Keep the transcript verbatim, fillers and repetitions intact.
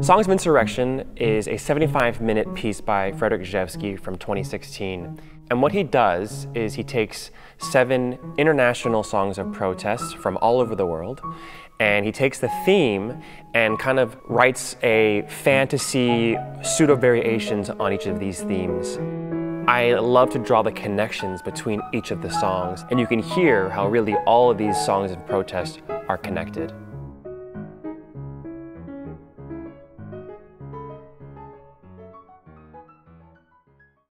Songs of Insurrection is a seventy-five minute piece by Frederic Rzewski from twenty sixteen. And what he does is he takes seven international songs of protest from all over the world, and he takes the theme and kind of writes a fantasy pseudo-variations on each of these themes. I love to draw the connections between each of the songs, and you can hear how really all of these songs of protest are connected.